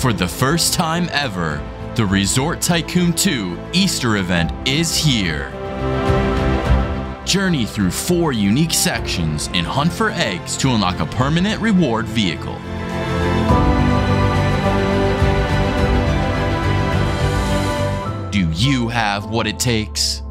For the first time ever, the Resort Tycoon 2 Easter event is here. Journey through 4 unique sections and hunt for eggs to unlock a permanent reward vehicle. Do you have what it takes?